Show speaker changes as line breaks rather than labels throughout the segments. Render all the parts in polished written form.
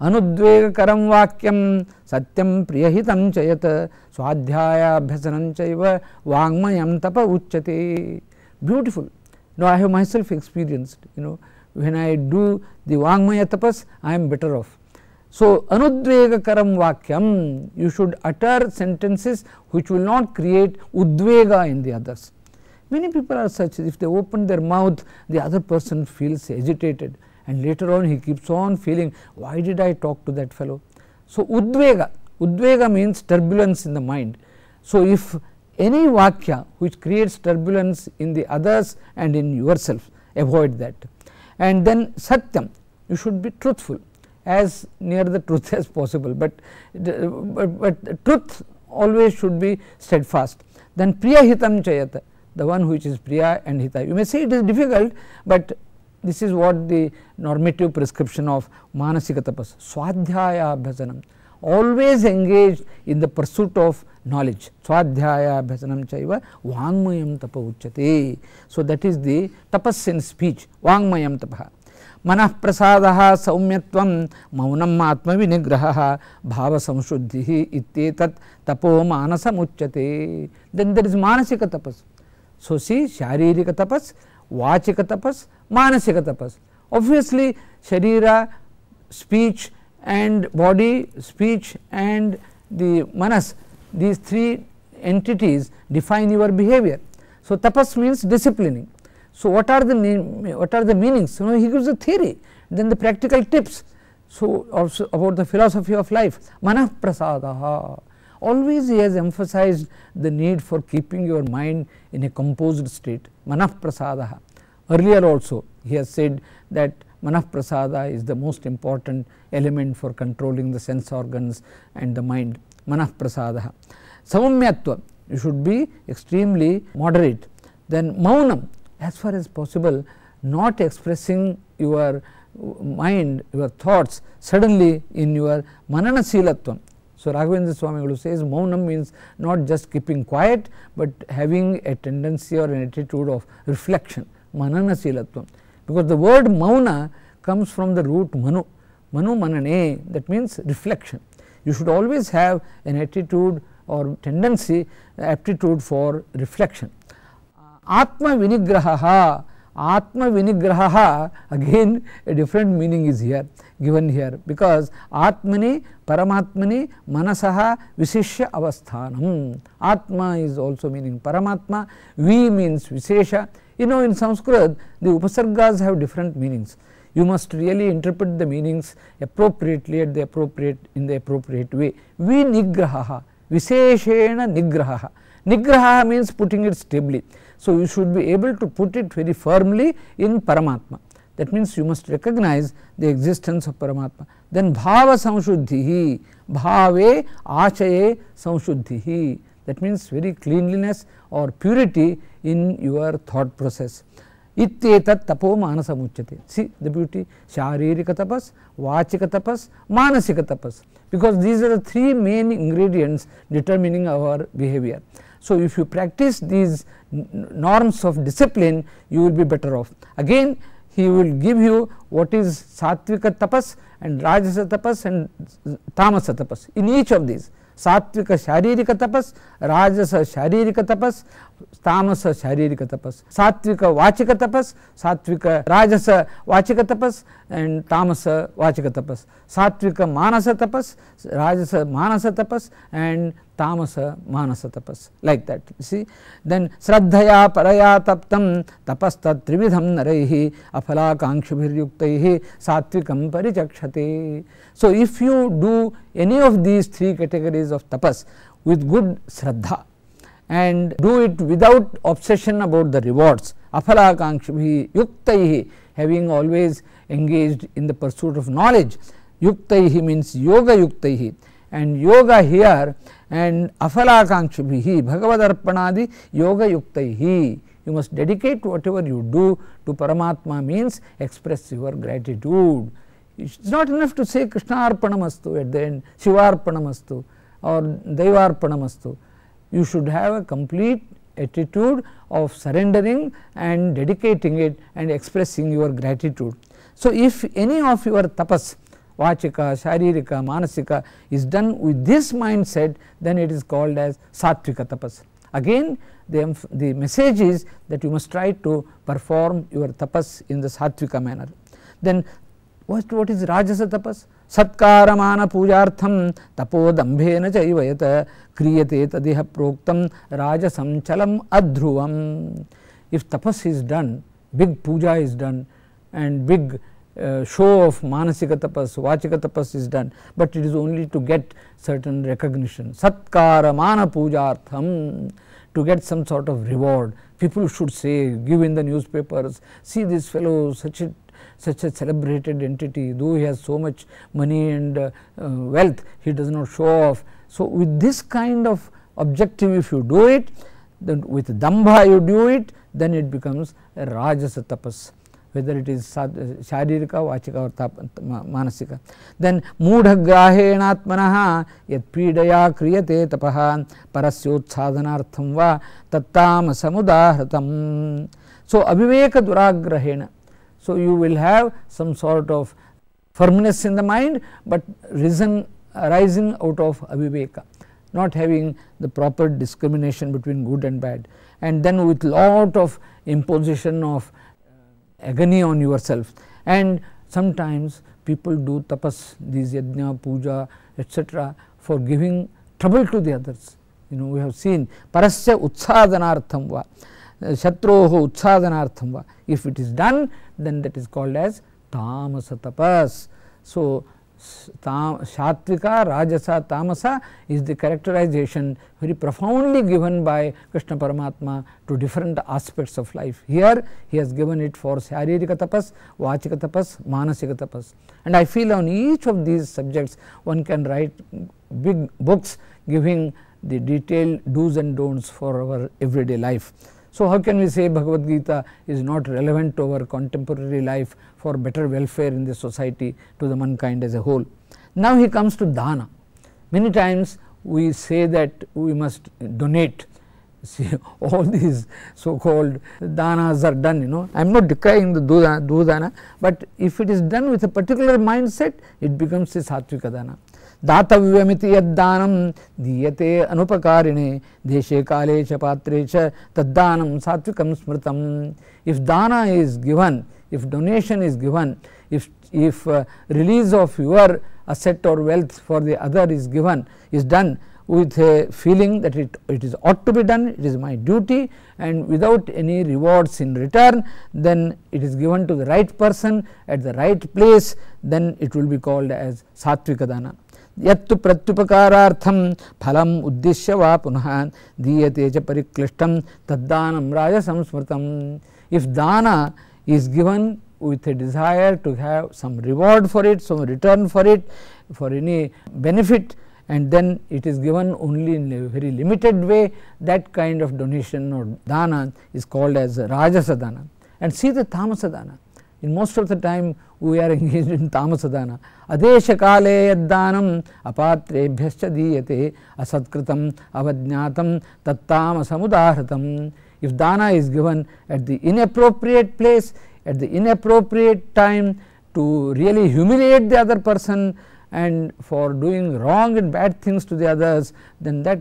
Anudvegakaram vakyam satyam priyahitam chayat swadhyaya abhyasanam chaiva vangmayam tapa uchyate. Beautiful. Now, I have myself experienced, when I do the Vangmaya tapas, I am better off. So, Anudvegakaram vakyam, you should utter sentences which will not create udvega in the others. Many people are such, if they open their mouth, the other person feels agitated, and later on he keeps on feeling, why did I talk to that fellow? So, udvega means turbulence in the mind. So, if any vakya which creates turbulence in the others and in yourself, avoid that. And then satyam, you should be truthful, as near the truth as possible, but truth always should be steadfast. Then priyahitam chayat, the one which is priya and hita. You may say it is difficult, but this is what the normative prescription of manasika tapas, swadhyaya abhyasanam, always engaged in the pursuit of knowledge, swadhyaya abhyasanam chaiva vangmayam tapa uchyate. So, that is the tapas in speech, vangmayam tapaha. Manah prasadaha saumyatvam maunam atma vinigraha bhava samshuddhihi ittetat tapo manasam uchyate. Then there is manasika tapas. So, see, sharirika tapas, vachika tapas, manasika tapas. Obviously, sharira, speech and body, speech and the manas, these three entities define your behavior. So, tapas means disciplining. So, what are the meanings? He gives a theory, then the practical tips. So, also about the philosophy of life, manah prasadaha. Always he has emphasized the need for keeping your mind in a composed state, manah prasadaha. Earlier also he has said that manah prasada is the most important element for controlling the sense organs and the mind, manah prasadaha. Saumyatva, you should be extremely moderate. Then maunam, as far as possible, not expressing your mind, your thoughts suddenly in your manana silatvam. So, Raghavendra Swami says maunam means not just keeping quiet, but having a tendency or an attitude of reflection, manana silatvam. Because the word mauna comes from the root manu, manu manane, that means reflection. You should always have an attitude or tendency, aptitude for reflection. Atma vinigraha, Atma vinigraha, again a different meaning is here given here, because Atmani Paramatmani Manasaha Viseshya Avasthanam. Atma is also meaning Paramatma, Vi means Visesha. In Sanskrit the Upasargas have different meanings. You must really interpret the meanings appropriately in the appropriate way. Vinigraha, Viseshena Nigraha. Nigraha means putting it stably. So, you should be able to put it very firmly in Paramatma. That means you must recognize the existence of Paramatma. Then bhava samshuddhihi, bhave achaye samshuddhihi, that means very cleanliness or purity in your thought process. Ittetat tapo manasam uchyate. See the beauty, sharirika tapas, vachika tapas, manasika tapas, because these are the three main ingredients determining our behavior. So, if you practice these norms of discipline, you will be better off. Again, he will give you what is sattvika tapas and rajasa tapas and tamasa tapas. In each of these, sattvika sharirika tapas, rajasa sharirika tapas, tamasa sharirika tapas, sattvika vachika tapas, sattvika rajasa vachika tapas and tamasa vachika tapas, sattvika manasa tapas, rajasa manasa tapas and tamasa manasa tapas, like that. See, then sraddhaya paraya taptam tapastat trividham naraihi aphalakankshibhir yuktaihi sattvikam parichakshate. So, if you do any of these three categories of tapas with good sraddha and do it without obsession about the rewards, aphalakankshibhi yuktaihi, having always engaged in the pursuit of knowledge, yuktaihi means yoga yuktaihi, and yoga here and aphalakankshibhi bhagavadarpanadi yoga yuktaihi. You must dedicate whatever you do to Paramatma, means express your gratitude. It is not enough to say Krishna arpanamastu at the end, Shiva arpanamastu or Deva arpanamastu. You should have a complete attitude of surrendering and dedicating it and expressing your gratitude. So, if any of your tapas vachika, sharirika, manasika is done with this mindset, then it is called as sattvika tapas. Again the message is that you must try to perform your tapas in the sattvika manner. Then what is rajasa tapas? Satkaramana pujartham tapodambhena chaivayata kriyate tadiha proktam rajasam chalam adhruvam. If tapas is done, big puja is done and big show of manasika tapas, vachika tapas is done, but it is only to get certain recognition. Satkaramana pujartham, to get some sort of reward. People should say, give in the newspapers, see this fellow, such a celebrated entity, though he has so much money and wealth, he does not show off. So with this kind of objective, if you do it, then with dambha you do it, then it becomes a rajasa tapas, whether it is sharirika, vachika or manasika. Then mudhagrahenatmanaha yat pidaya kriyate tapaha parasyotsadhanartham va tattamasamudahratam. So aviveka duragrahena. So you will have some sort of firmness in the mind, but arising out of aviveka, not having the proper discrimination between good and bad, and then with lot of imposition of agony on yourself. And sometimes people do tapas, these yajna, puja, etc., for giving trouble to the others. We have seen parasya utsadhanartham va, shatroho utsadhanartham va. If it is done, then that is called as tamasa tapas. So Sattvika, Rajasa, Tamasa is the characterization very profoundly given by Krishna Paramatma to different aspects of life. Here he has given it for Sharirika tapas, Vachika tapas, Manasika tapas. And I feel on each of these subjects one can write big books giving the detailed do's and don'ts for our everyday life. So how can we say Bhagavad Gita is not relevant to our contemporary life for better welfare in the society, to the mankind as a whole? Now he comes to dana. Many times we say that we must donate. See, all these so called danas are done, I am not decrying the dana, but if it is done with a particular mindset, it becomes a sattvika dana. दातव्यमिति यद्दानं दीयते अनुपकारिणे देशे काले च पात्रे च तद्दानं सात्विकं स्मृतम्. If dana is given, if donation is given, if release of your asset or wealth for the other is done with a feeling that it is ought to be done, it is my duty, and without any rewards in return, then it is given to the right person at the right place, then it will be called as sattvika dana. Yattu pratyupakarartham phalam uddishya va punah diyate cha pariklishtam taddanam rajasam smritam. If dana is given with a desire to have some reward for it, some return for it, for any benefit, and then it is given only in a very limited way, that kind of donation or dana is called as rajasa dana. And see the tamasa dana. In most of the time we are engaged in tamasa dana. Adesha kale yaddanam apatrebhyascha diyate asatkritam avajnatam tattamasamudahratam. If dana is given at the inappropriate place, at the inappropriate time, to really humiliate the other person and for doing wrong and bad things to the others, then that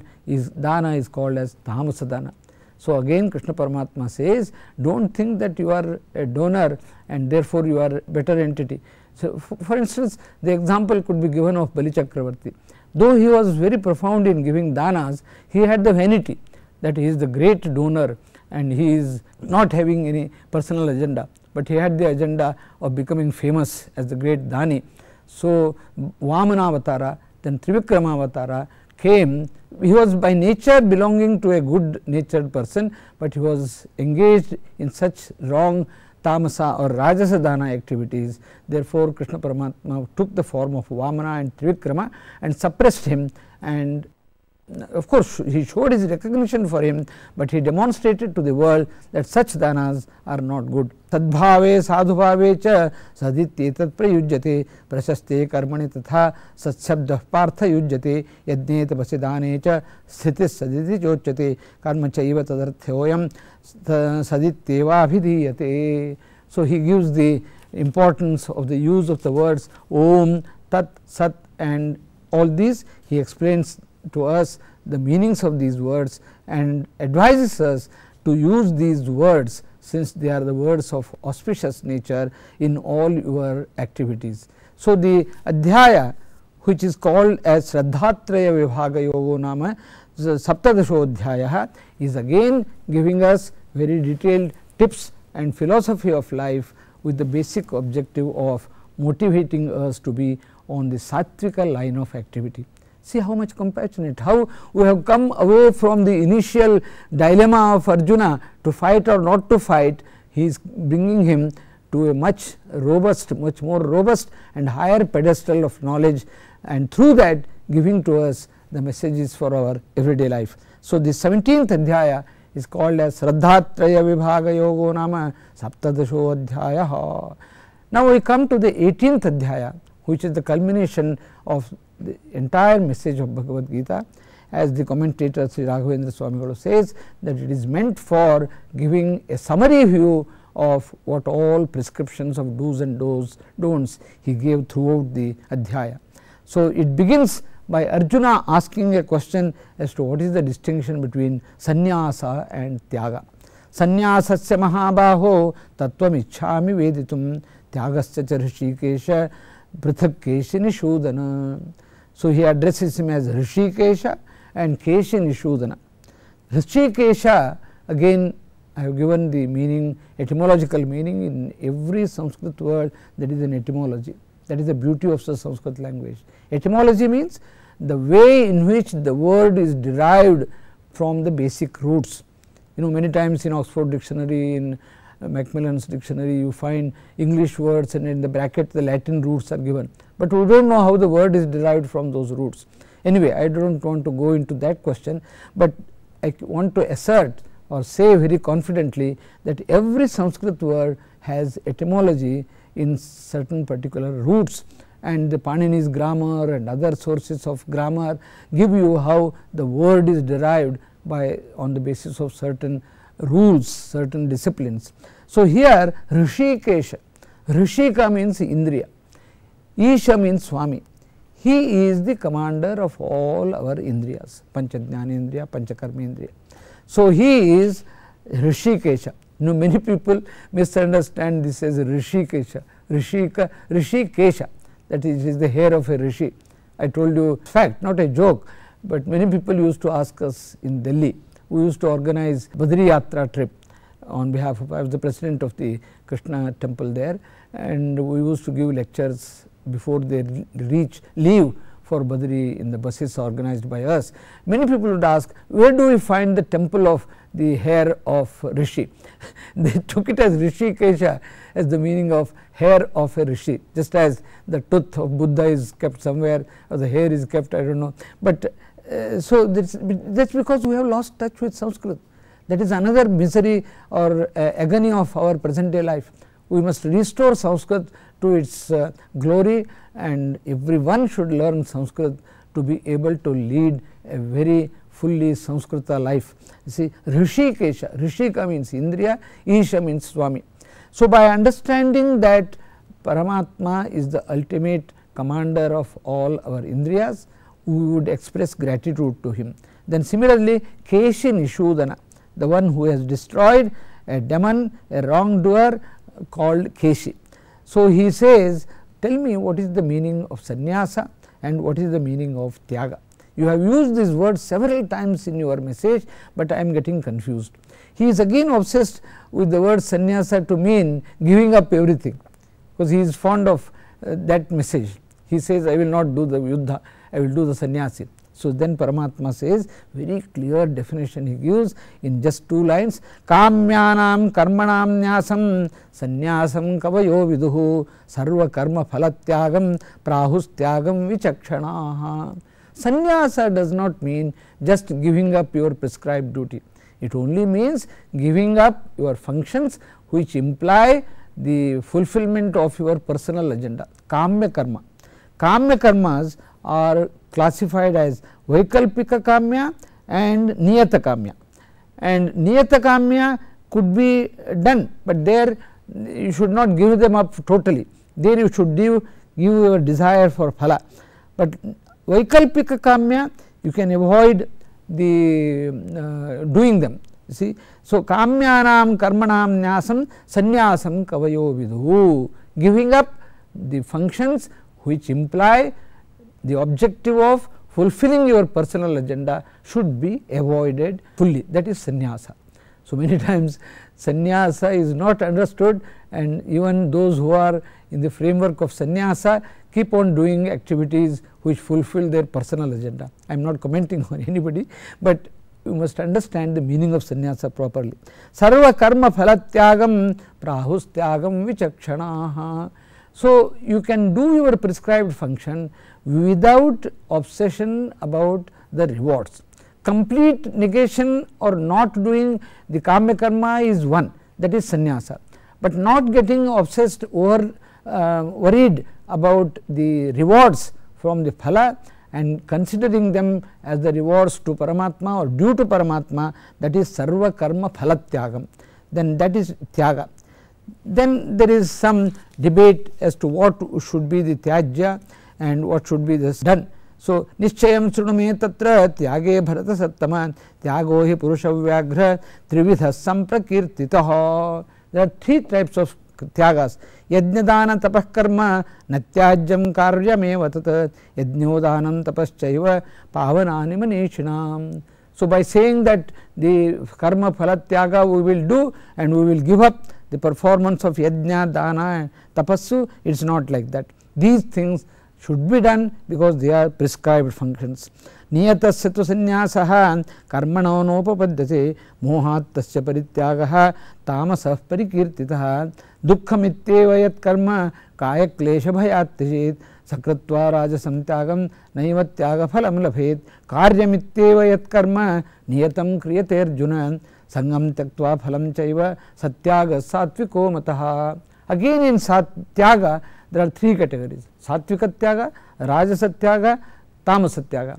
dana is called as tamasa dana. So again Krishna Paramatma says, don't think that you are a donor and therefore you are a better entity. So for instance, the example could be given of Bali Chakravarti. Though he was very profound in giving danas, he had the vanity that he is the great donor and he is not having any personal agenda, but he had the agenda of becoming famous as the great Dani. So Vamana Avatara, then Trivikrama Avatara came. He was by nature belonging to a good natured person, but he was engaged in such wrong tamasa or rajasa dana activities. Therefore Krishna Paramatma took the form of Vamana and Trivikrama and suppressed him, and of course he showed his recognition for him, but he demonstrated to the world that such danas are not good. Tadbhave sadhubhave cha sadityetat prayujyate prashaste karmani tatha satshabdah partha yujyate yajne tapasi dane cha sthitis saditi chochate karma chaiva tadarthyoyam sadityeva abhidhiyate. So he gives the importance of the use of the words Om, Tat, Sat and all these. He explains to us the meanings of these words and advises us to use these words, since they are the words of auspicious nature, in all your activities. So, the Adhyaya, which is called as Shraddhatraya Vibhaga Yogo Nama Saptadashodhyaya, is again giving us very detailed tips and philosophy of life, with the basic objective of motivating us to be on the Sattvika line of activity. See how much compassionate, how we have come away from the initial dilemma of Arjuna to fight or not to fight. He is bringing him to a much more robust and higher pedestal of knowledge, and through that giving to us the messages for our everyday life. So, the 17th Adhyaya is called as Shraddhatraya Vibhaga Yogo Nama Saptadasho Adhyaya. Now, we come to the 18th Adhyaya, which is the culmination of the entire message of Bhagavad Gita, as the commentator Sri Raghavendra Swami says, that it is meant for giving a summary view of what all prescriptions of do's and don'ts he gave throughout the Adhyaya. So, it begins by Arjuna asking a question as to what is the distinction between sannyasa and tyaga. Sannyasasya mahabaho tattvam ichchami veditum tyagasya cha rishikesha prithak keshi nishudana. So, he addresses him as Rishikesha and Keshi Nishudana. Rishikesha, again I have given the meaning, etymological meaning. In every Sanskrit word there is an etymology. That is the beauty of the Sanskrit language. Etymology means the way in which the word is derived from the basic roots. You know, many times in Oxford Dictionary, in Macmillan's Dictionary, you find English words and in the bracket the Latin roots are given, but we do not know how the word is derived from those roots. Anyway, I do not want to go into that question, but I want to assert or say very confidently that every Sanskrit word has etymology in certain particular roots, and the Panini's grammar and other sources of grammar give you how the word is derived by on the basis of certain rules, certain disciplines. So, here Rishikesha, Rishika means Indriya, Isha means Swami. He is the commander of all our Indriyas, Panchajnanendriya, Panchakarmendriya. So, he is Rishikesha. You know, many people misunderstand this as Rishikesha, Rishikesha, that is the hair of a rishi. I told you fact, not a joke, but many people used to ask us in Delhi. We used to organize Badri Yatra trip on behalf of, I was the president of the Krishna temple there, and we used to give lectures before they leave for Badri in the buses organized by us. Many people would ask, where do we find the temple of the hair of Rishi? They took it as Rishikesha as the meaning of hair of a Rishi, just as the tooth of Buddha is kept somewhere or the hair is kept, I do not know. But so that's because we have lost touch with Sanskrit. That is another misery or agony of our present day life. We must restore Sanskrit to its glory, and everyone should learn Sanskrit to be able to lead a very fully Sanskrita life. You see, Rishikesha, Rishika means Indriya, Isha means Swami. So, by understanding that Paramatma is the ultimate commander of all our Indriyas, we would express gratitude to him. Then similarly, Keshi Nishudana, the one who has destroyed a demon, a wrongdoer called Keshi. So, he says, tell me what is the meaning of sannyasa and what is the meaning of tyaga. You have used this word several times in your message, but I am getting confused. He is again obsessed with the word sannyasa to mean giving up everything, because he is fond of that message. He says, I will not do the yuddha, I will do the sannyasi. So, then Paramatma says, very clear definition he gives in just 2 lines, Kamyanam karmanam nyasam sannyasam kavayo viduhu sarva karma phalatyagam prahustyagam vichakshanaha. Sannyasa does not mean just giving up your prescribed duty. It only means giving up your functions which imply the fulfillment of your personal agenda, kamya karma. Kamya karmas are classified as Vaikalpika Kamya and Niyata Kamya, and Niyata Kamya could be done, but there you should not give them up totally, there you should give your desire for phala. But Vaikalpika Kamya, you can avoid the doing them, you see. So, Kamyanam Karmanam Nyasam Sannyasam Kavayo Vidhu, giving up the functions which imply the objective of fulfilling your personal agenda should be avoided fully, that is sannyasa. So, many times sannyasa is not understood, and even those who are in the framework of sannyasa keep on doing activities which fulfill their personal agenda. I am not commenting on anybody, but you must understand the meaning of sannyasa properly. Sarva karma phalatyagam prahustyagam vichakshanaha. So, you can do your prescribed function without obsession about the rewards. Complete negation or not doing the kamya karma is one, that is sannyasa, but not getting obsessed or worried about the rewards from the phala and considering them as the rewards to Paramatma or due to Paramatma, that is sarva karma phalatyagam, then that is tyaga. Then there is some debate as to what should be the tyajya and what should be this done. So, Nischayam Srunume Tatra Tyage Bharata Sattama Tyago hi Purusha Vyagra Trividha Samprakirtitaha. There are three types of tyagas: Yajnadana Tapah Karma Natyajyam Karyameva Tat Yajnyodanam Tapaschaiva Pavanani Manishinam. So, by saying that the karma phala tyaga we will do and we will give up the performance of yajna, dana and tapassu, it is not like that. These things should be done because they are prescribed functions. Niyatasya tu sannyasaha karmano nopapadyate mohat tasya parityagaha tamasah parikirtitaha dukkhamityeva yat karma kaya klesha bhayatyajit sakratva rajasam tyagam naiva tyaga phalam labhet karyamityeva yat karma niyatam kriyate arjuna sangam tyaktva phalam chaiva satyaga satviko mataha. Again in tyaga there are three categories: satvika tyaga, rajasa tyaga, tamasa tyaga.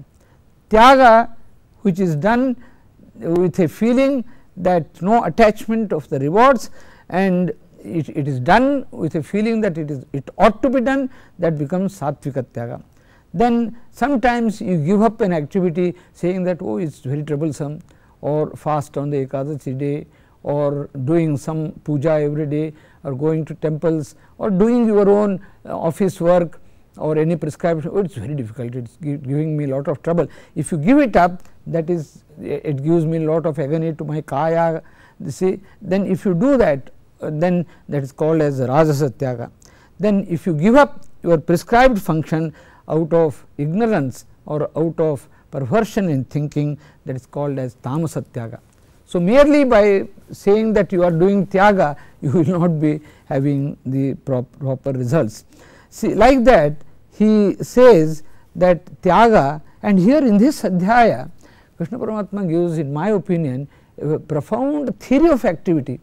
Tyaga which is done with a feeling that no attachment of the rewards, and it is done with a feeling that it ought to be done, that becomes satvika tyaga. Then sometimes you give up an activity saying that, oh, it is very troublesome, or fast on the Ekadashi day, or doing some puja every day, or going to temples, or doing your own office work or any prescribed, oh, it is very difficult, it is giving me a lot of trouble. If you give it up, that is, it gives me a lot of agony to my kaya, you see. Then if you do that, then that is called as rajasa tyaga. Then if you give up your prescribed function out of ignorance or out of perversion in thinking, that is called as tamasa tyaga. So, merely by saying that you are doing tyaga, you will not be having the proper results. See, like that he says that tyaga, and here in this adhyaya Krishna Paramatma gives, in my opinion, a profound theory of activity.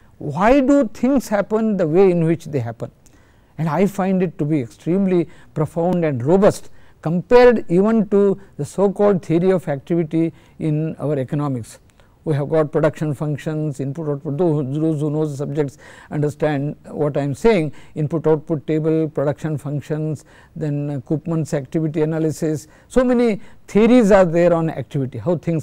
Why do things happen the way in which they happen? And I find it to be extremely profound and robust, compared even to the so called theory of activity in our economics. We have got production functions, input output, those who know the subjects understand what I am saying, input output table, production functions, then Koopman's activity analysis. So many theories are there on activity, how things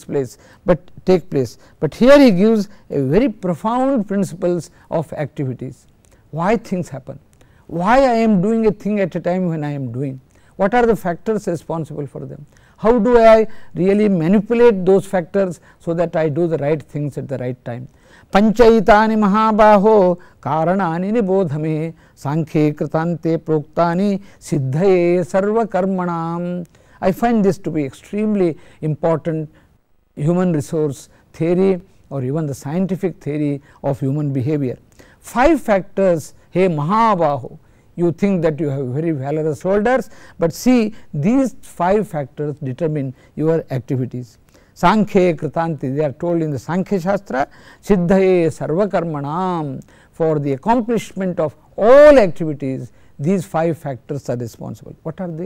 take place. But here he gives a very profound principles of activities. Why things happen? Why I am doing a thing at a time when I am doing? What are the factors responsible for them? How do I really manipulate those factors so that I do the right things at the right time? Panchaitani mahabaho karanani nibodhame sankhe kritante proktani siddhaye sarva karmanam. I find this to be extremely important human resource theory or even the scientific theory of human behavior. 5 factors, hey mahabaho. You think that you have very valorous shoulders, but see, these 5 factors determine your activities. Sankhya kritanti, they are told in the Sankhya Shastra, siddhaye sarva karmanam, for the accomplishment of all activities, these 5 factors are responsible. What are they?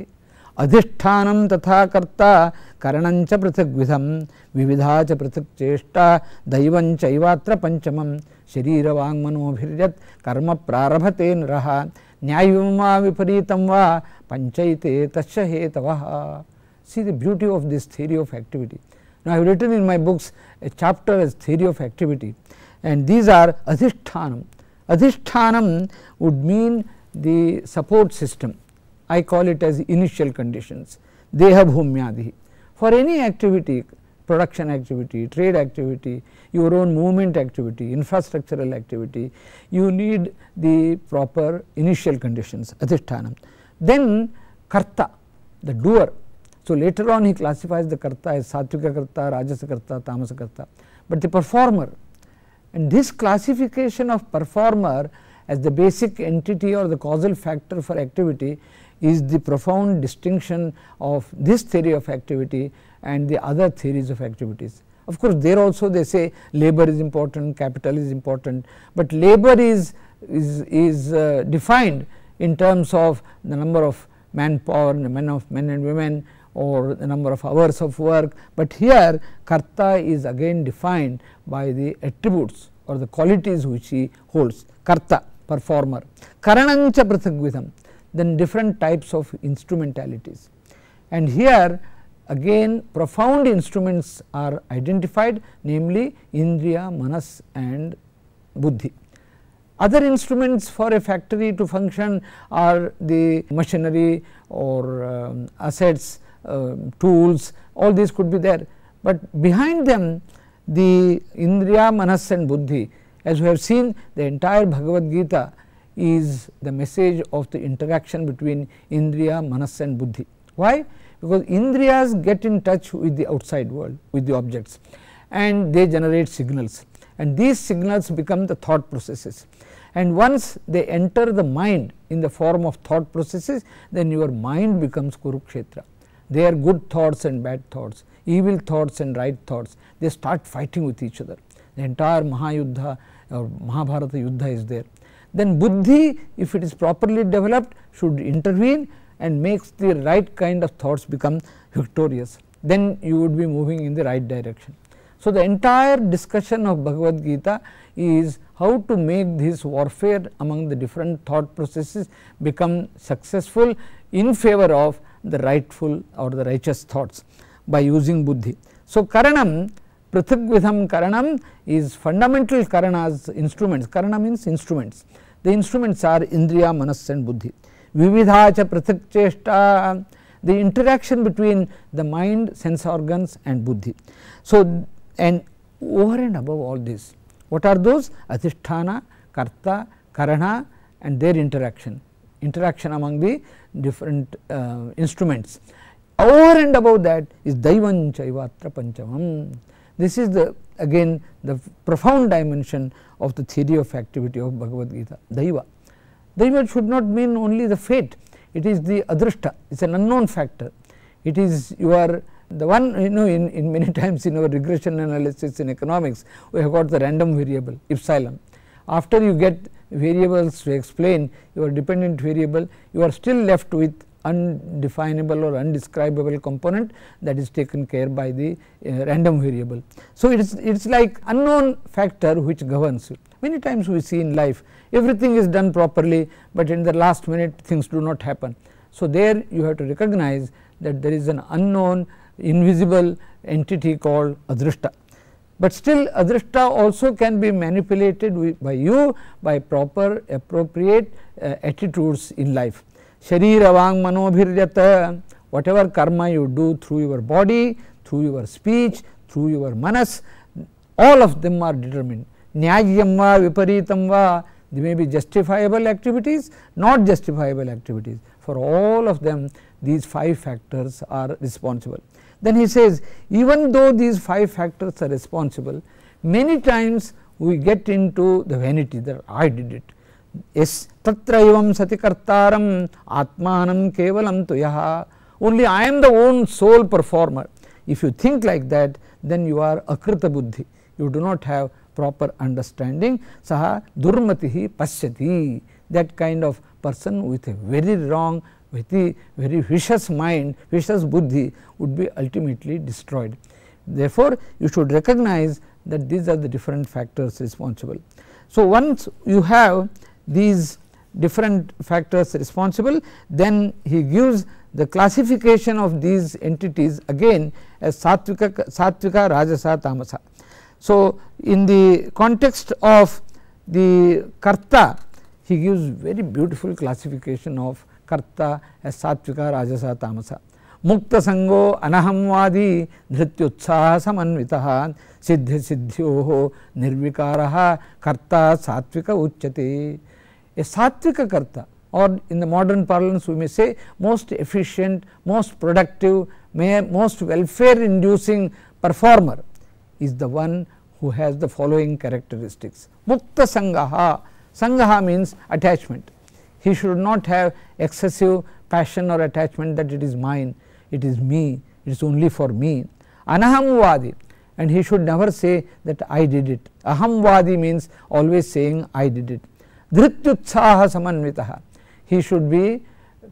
adhishthanam tatha karta karanancha prithagvidham vividhacha prithak cheshta daivam chaivatra panchamam sharira vangmano bhiryat karma prarabhate naraha nyayam va viparitam va panchaite tasya hetavah. See the beauty of this theory of activity. Now I have written in my books a chapter as theory of activity, and these are adhishthanam. Adhishthanam would mean the support system. I call it as initial conditions, deha bhumyadihi. For any activity, production activity, trade activity, your own movement activity, infrastructural activity, you need the proper initial conditions, adhishthanam. Then karta, the doer. So later on he classifies the karta as satvika karta, rajasa karta, tamasa karta, but the performer. And this classification of performer as the basic entity or the causal factor for activity is the profound distinction of this theory of activity and the other theories of activities. Of course, there also they say labor is important, capital is important, but labor is defined in terms of the number of manpower, the men and women, or the number of hours of work, but here karta is again defined by the attributes or the qualities which he holds. Karta, performer. Karanancha prithagvidham, then different types of instrumentalities, and here again profound instruments are identified, namely indriya, manas and buddhi. Other instruments for a factory to function are the machinery or assets, tools, all these could be there, but behind them the indriya, manas and buddhi, as we have seen, the entire Bhagavad Gita is the message of the interaction between indriya, manas and buddhi. Why? Because indriyas get in touch with the outside world, with the objects, and they generate signals, and these signals become the thought processes, and once they enter the mind in the form of thought processes, then your mind becomes Kurukshetra. They are good thoughts and bad thoughts, evil thoughts and right thoughts, they start fighting with each other. The entire Mahayuddha or Mahabharata Yuddha is there. Then buddhi, if it is properly developed, should intervene and makes the right kind of thoughts become victorious. Then you would be moving in the right direction. So the entire discussion of Bhagavad Gita is how to make this warfare among the different thought processes become successful in favor of the rightful or the righteous thoughts by using buddhi. So karanam, prithagvidham karanam is fundamental karanas, instruments. Karana means instruments. The instruments are indriya, manas and buddhi. Vividhacha prithak cheshta, the interaction between the mind, sense organs and buddhi. So and over and above all this, what are those? Adhisthana, karta, karana and their interaction among the different instruments. Over and above that is daivam chaivatra panchamam. This is the again the profound dimension of the theory of activity of Bhagavad Gita. Daiva. Daiva should not mean only the fate, it is the adrishta, it is an unknown factor. It is your the one, you know, in many times in our regression analysis in economics, we have got the random variable epsilon. After you get variables to explain your dependent variable, you are still left with undefinable or undescribable component that is taken care by the random variable. So it is like unknown factor which governs you. Many times we see in life everything is done properly, but in the last minute things do not happen. So there you have to recognize that there is an unknown invisible entity called adrishta, but still adrishta also can be manipulated by you by proper appropriate attitudes in life. Sharira vang mano bhiryata, whatever karma you do through your body, through your speech, through your manas, all of them are determined. Nyagyam va viparitam va, they may be justifiable activities, not justifiable activities. For all of them these 5 factors are responsible. Then he says, even though these 5 factors are responsible, many times we get into the vanity that I did it. Yes, tatraivam sati kartaram atmanam kevalam tuyaha, only I am the own sole performer. If you think like that, then you are akrita buddhi, you do not have proper understanding. Saha durmatihi pasyati, that kind of person with a very wrong, very vicious mind, vicious buddhi would be ultimately destroyed. Therefore, you should recognize that these are the different factors responsible. So, once you have these different factors responsible, then he gives the classification of these entities again as Sattvika, Rajasa, Tamasa. So, in the context of the Karta, he gives very beautiful classification of Karta as Sattvika, Rajasa, Tamasa. Mukta Sango Anahamvadi Dhrityutsaha Samanvitaha Siddhi Siddhyoho Nirvikaraha Karta Sattvika Uchyate. A Sattvika Karta, or in the modern parlance we may say most efficient, most productive, most welfare inducing performer is the one who has the following characteristics. Mukta Sangaha, Sangaha means attachment. He should not have excessive passion or attachment that it is mine, it is me, it is only for me. Anahamvadi, and he should never say that I did it. Ahamvadi means always saying I did it. Dhrityutsaha Samanvitaha, he should be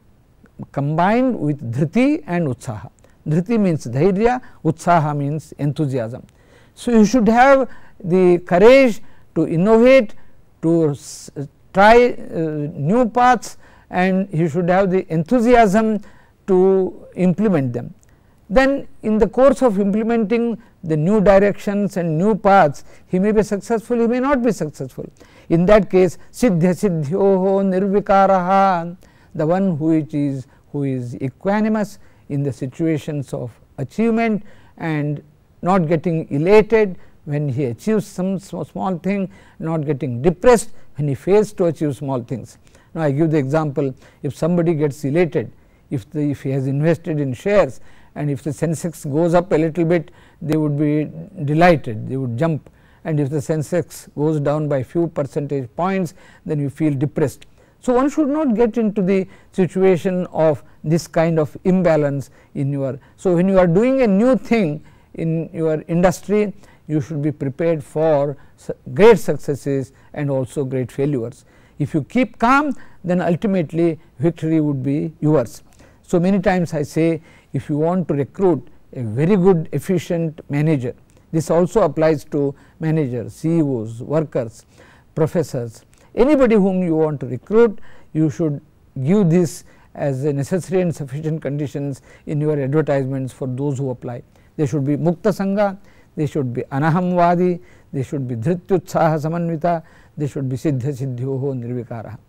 combined with dhriti and utsaha. Dhriti means dhairya, utsaha means enthusiasm. So, you should have the courage to innovate, to try new paths, and you should have the enthusiasm to implement them. Then in the course of implementing the new directions and new paths, he may be successful, he may not be successful. In that case, Siddhya Siddhyoho Nirvikaraha, the one who is equanimous in the situations of achievement and not getting elated when he achieves some small thing, not getting depressed when he fails to achieve small things. Now, I give the example, if somebody gets elated, if he has invested in shares and if the Sensex goes up a little bit, they would be delighted, they would jump, and if the Sensex goes down by few percentage points, then you feel depressed. So, one should not get into the situation of this kind of imbalance in your. So, when you are doing a new thing in your industry, you should be prepared for great successes and also great failures. If you keep calm, then ultimately victory would be yours. So, many times I say, if you want to recruit a very good efficient manager, this also applies to managers, CEOs, workers, professors, anybody whom you want to recruit, you should give this as a necessary and sufficient conditions in your advertisements for those who apply. They should be Mukta Sangha, they should be Anahamvadi, they should be Dhrityutsaha Samanvita, they should be Siddha Siddhyoho Nirvikaraha.